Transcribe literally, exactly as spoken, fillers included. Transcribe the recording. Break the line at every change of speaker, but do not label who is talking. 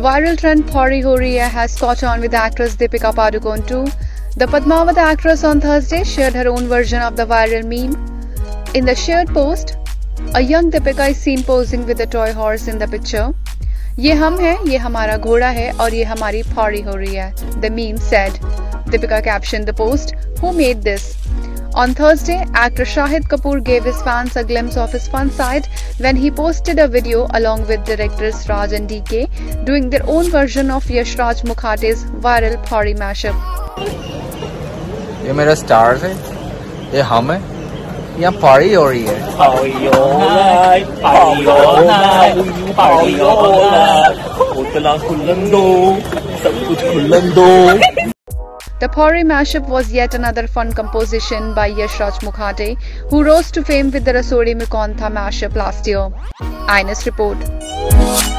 viral trend Pauri Ho Rahi Hai has caught on with actress Deepika Padukone too. The Padmavat actress on Thursday shared her own version of the viral meme. In the shared post, a young Deepika is seen posing with a toy horse in the picture. ये हम हैं, ये हमारा घोड़ा है और ये हमारी पौड़ी हो रही है, the meme said. Deepika captioned the post, "Who made this?" On Thursday, actor Shahid Kapoor gave his fans a glimpse of his fun side when he posted a video along with directors Raj and D K doing their own version of Yash Raj Mukhate's viral Pauri mashup.
ये मेरा stars है, ये हम है, यहाँ पारी हो रही है।
पारी हो रहा है, पारी हो रहा है, पारी हो रहा है, बोतला खुलन दो, सब कुछ खुलन दो।
The Pauri mashup was yet another fun composition by Yash Raj Mukhate, who rose to fame with the Rasodi Mein Kaun Tha mashup last year. Ines report.